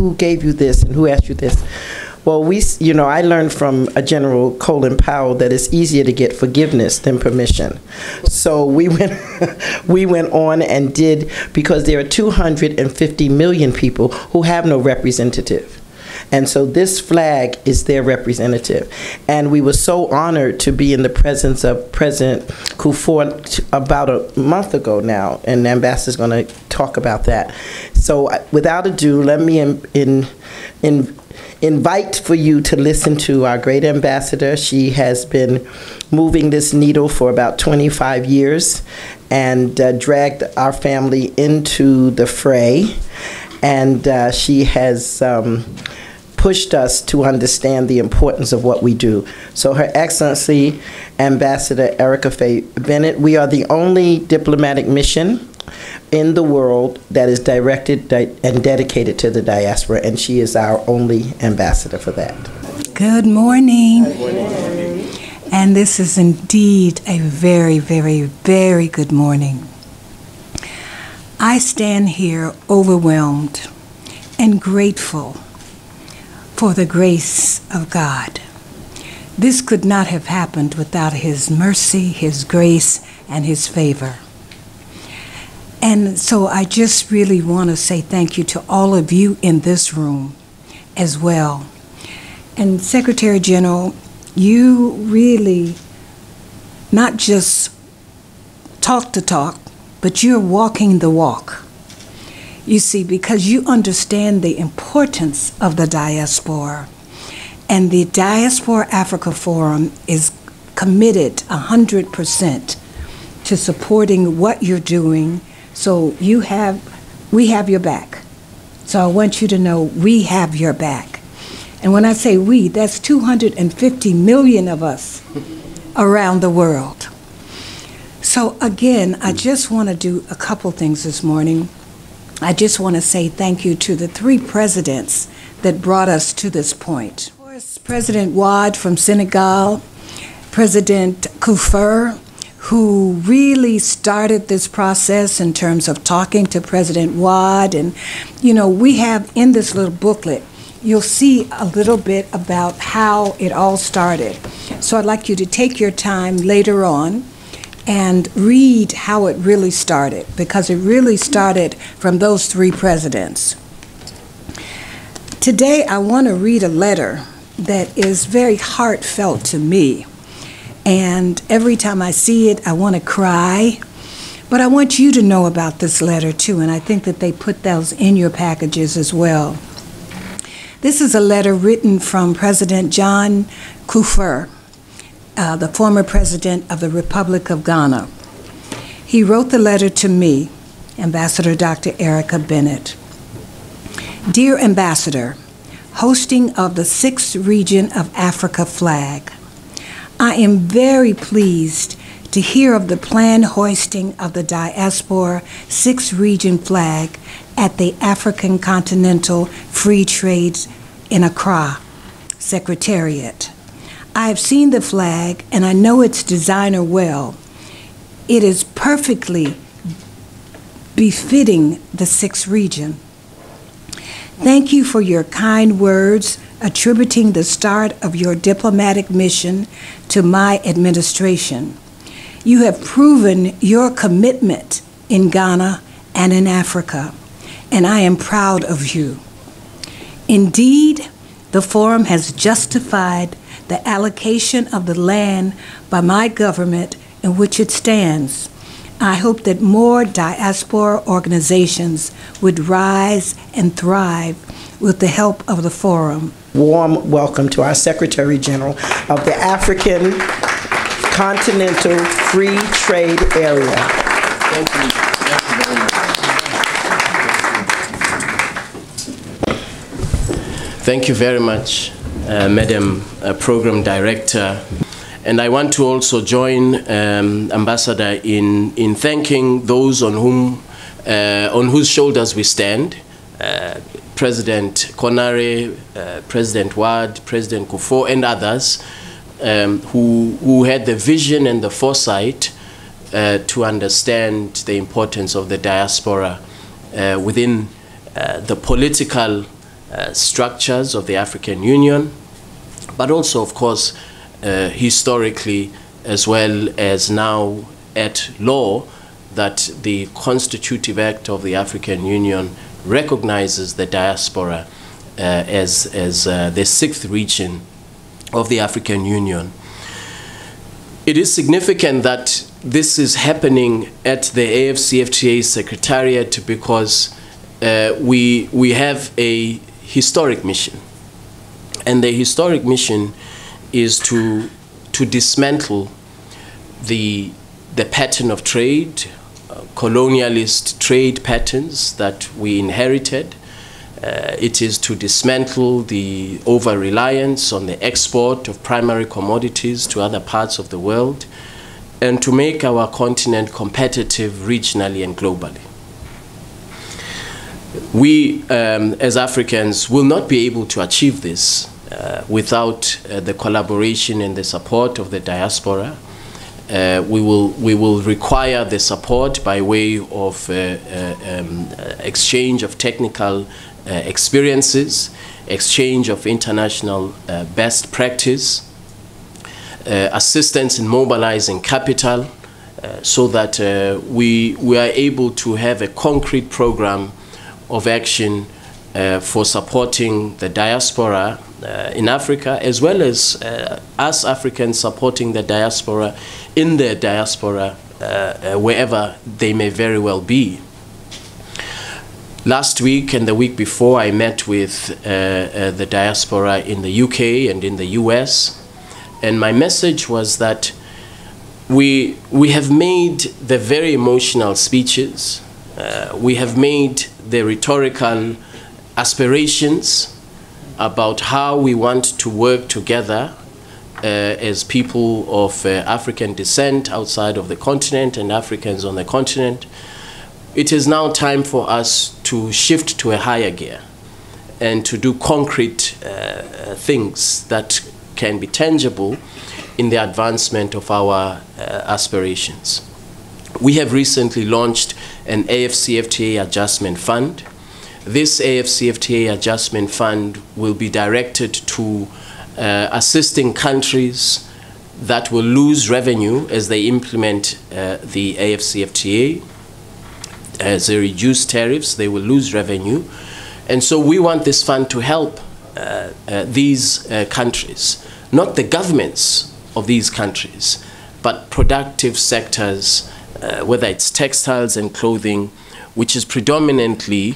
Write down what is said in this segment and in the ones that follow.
who gave you this and who asked you this? Well, I learned from a General Colin Powell that it's easier to get forgiveness than permission. So we went on and did, because there are 250 million people who have no representative. And so this flag is their representative. And we were so honored to be in the presence of President Kufuor about a month ago now, and the ambassador's going to talk about that. So without ado, let me invite for you to listen to our great ambassador. She has been moving this needle for about 25 years and dragged our family into the fray. And she has pushed us to understand the importance of what we do. So Her Excellency Ambassador Erica Faye Bennett, we are the only diplomatic mission in the world that is directed and dedicated to the diaspora, and she is our only ambassador for that. Good morning. Good morning. And this is indeed a very, very, very good morning. I stand here overwhelmed and grateful for the grace of God. This could not have happened without His mercy, His grace, and His favor. And so I just really want to say thank you to all of you in this room as well. And Secretary General, you really not just talk the talk, but you're walking the walk. You see, because you understand the importance of the diaspora. And the Diaspora Africa Forum is committed 100% to supporting what you're doing. So we have your back. So I want you to know we have your back. And when I say we, that's 250 million of us around the world. So again, I just want to do a couple things this morning. I just want to say thank you to the 3 presidents that brought us to this point. Of course, President Wade from Senegal, President Kufuor, who really started this process in terms of talking to President Wade. And, we have in this little booklet, you'll see a little bit about how it all started. So I'd like you to take your time later on and read how it really started, because it really started from those 3 presidents. Today, I want to read a letter that is very heartfelt to me. And every time I see it, I want to cry. But I want you to know about this letter, too, and I think that they put those in your packages as well. This is a letter written from President John Kufuor, the former president of the Republic of Ghana. He wrote the letter to me, Ambassador Dr. Erica Bennett. Dear Ambassador, hosting of the 6th Region of Africa flag, I am very pleased to hear of the planned hoisting of the Diaspora 6th Region flag at the African Continental Free Trade in Accra Secretariat. I have seen the flag and I know its designer well. It is perfectly befitting the 6th region. Thank you for your kind words attributing the start of your diplomatic mission to my administration. You have proven your commitment in Ghana and in Africa, and I am proud of you. Indeed, the Forum has justified the allocation of the land by my government in which it stands. I hope that more diaspora organizations would rise and thrive with the help of the Forum. Warm welcome to our Secretary General of the African Continental Free Trade Area. Thank you. Thank you very much, Madam Program Director. And I want to also join Ambassador in thanking those on whose shoulders we stand. President Konare, President Wade, President Kufuor, and others who had the vision and the foresight to understand the importance of the diaspora within the political structures of the African Union, but also, of course, historically, as well as now at law, that the Constitutive Act of the African Union recognizes the diaspora as the sixth region of the African Union. It is significant that this is happening at the AFCFTA Secretariat because we have a historic mission. And the historic mission is to dismantle the pattern of trade, colonialist trade patterns that we inherited. It is to dismantle the over-reliance on the export of primary commodities to other parts of the world, and to make our continent competitive regionally and globally. We, as Africans, will not be able to achieve this without the collaboration and the support of the diaspora. We will require the support by way of exchange of technical experiences, exchange of international best practice, assistance in mobilizing capital, so that we are able to have a concrete program of action for supporting the diaspora in Africa, as well as us Africans supporting the diaspora in their diaspora wherever they may very well be. Last week and the week before, I met with the diaspora in the UK and in the US, and my message was that we have made the very emotional speeches, we have made the rhetorical aspirations about how we want to work together as people of African descent outside of the continent and Africans on the continent. It is now time for us to shift to a higher gear and to do concrete things that can be tangible in the advancement of our aspirations. We have recently launched an AFCFTA Adjustment Fund. This AFCFTA Adjustment Fund will be directed to assisting countries that will lose revenue as they implement the AFCFTA. As they reduce tariffs, they will lose revenue. And so we want this fund to help these countries, not the governments of these countries, but productive sectors, whether it's textiles and clothing, which is predominantly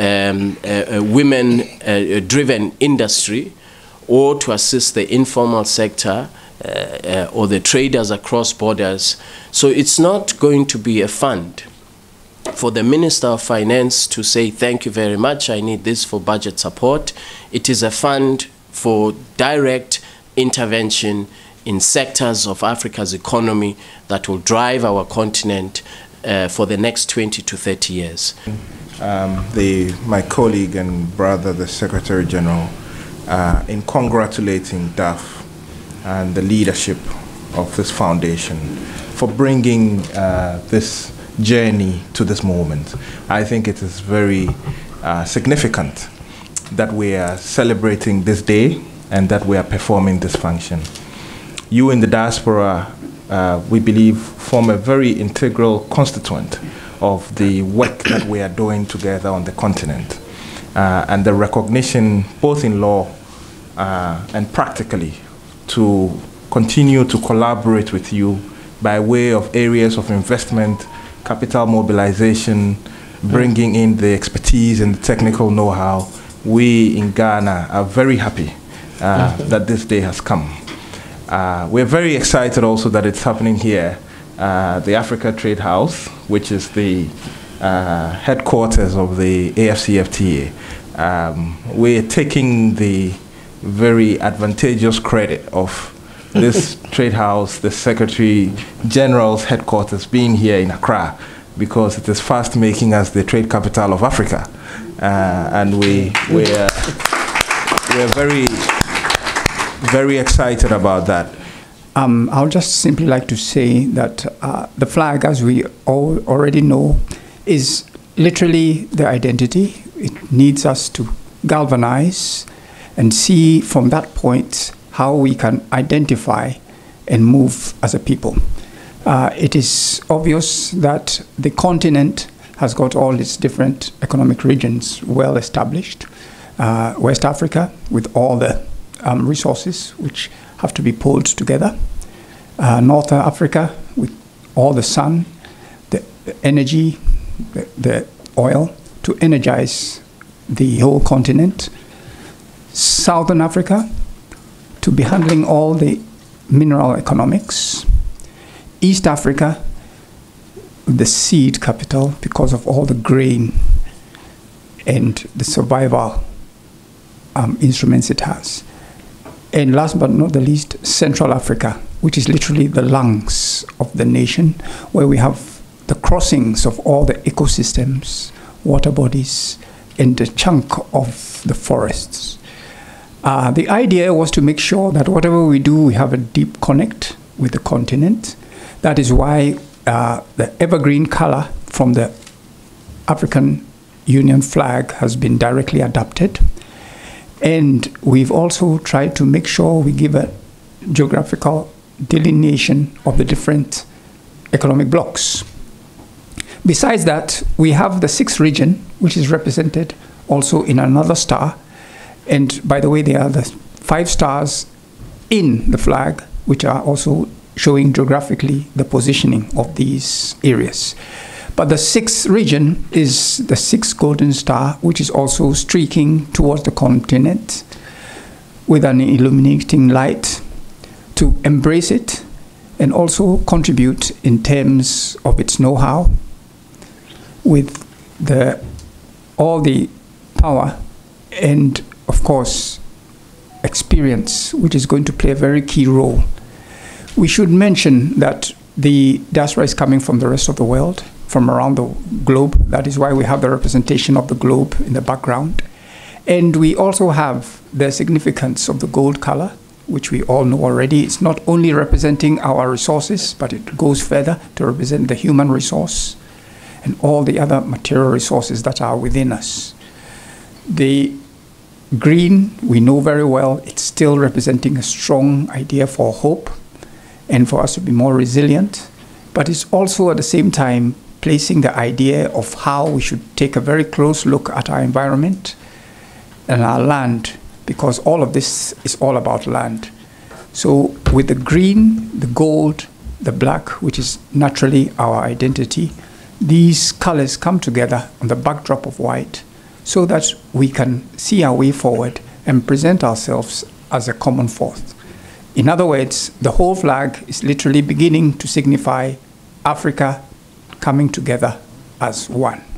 a women-driven industry, or to assist the informal sector or the traders across borders. So it's not going to be a fund for the Minister of Finance to say, thank you very much, I need this for budget support. It is a fund for direct intervention in sectors of Africa's economy that will drive our continent for the next 20 to 30 years. My colleague and brother, the Secretary General, in congratulating DAF and the leadership of this foundation for bringing this journey to this moment. I think it is very significant that we are celebrating this day and that we are performing this function. You in the diaspora, we believe, form a very integral constituent of the work that we are doing together on the continent. And the recognition, both in law and practically, to continue to collaborate with you by way of areas of investment, capital mobilization, bringing in the expertise and the technical know-how. We in Ghana are very happy that this day has come. We're very excited also that it's happening here, the Africa Trade House, which is the headquarters of the AFCFTA. We're taking the very advantageous credit of this trade house, the Secretary General's headquarters being here in Accra, because it is fast making us the trade capital of Africa. And we're very, very excited about that. I would just simply like to say that the flag, as we all already know, is literally the identity. It needs us to galvanize and see from that point how we can identify and move as a people. It is obvious that the continent has got all its different economic regions well established. West Africa, with all the resources which have to be pulled together. North Africa, with all the sun, the energy, the oil, to energize the whole continent. Southern Africa, to be handling all the mineral economics. East Africa, the seed capital, because of all the grain and the survival instruments it has. And last but not the least, Central Africa, which is literally the lungs of the nation, where we have the crossings of all the ecosystems, water bodies, and the chunk of the forests. The idea was to make sure that whatever we do, we have a deep connect with the continent. That is why the evergreen color from the African Union flag has been directly adapted. And we've also tried to make sure we give a geographical delineation of the different economic blocks. Besides that, we have the 6th region, which is represented also in another star. And by the way, there are the 5 stars in the flag, which are also showing geographically the positioning of these areas. But the 6th region is the 6th golden star, which is also streaking towards the continent with an illuminating light to embrace it and also contribute in terms of its know-how with all the power and, of course, experience, which is going to play a very key role. We should mention that the diaspora is coming from the rest of the world, from around the globe. That is why we have the representation of the globe in the background. And we also have the significance of the gold color, which we all know already. It's not only representing our resources, but it goes further to represent the human resource and all the other material resources that are within us. The green, we know very well, it's still representing a strong idea for hope and for us to be more resilient, but it's also at the same time placing the idea of how we should take a very close look at our environment and our land, because all of this is all about land. So with the green, the gold, the black, which is naturally our identity, these colors come together on the backdrop of white so that we can see our way forward and present ourselves as a common force. In other words, the whole flag is literally beginning to signify Africa coming together as one.